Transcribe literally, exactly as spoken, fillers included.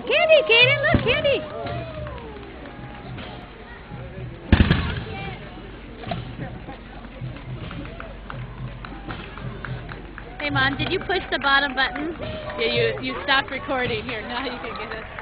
Candy, Kaden, look, Candy. Hey, Mom, did you push the bottom button? Yeah, you, you stopped recording. Here, now you can get it.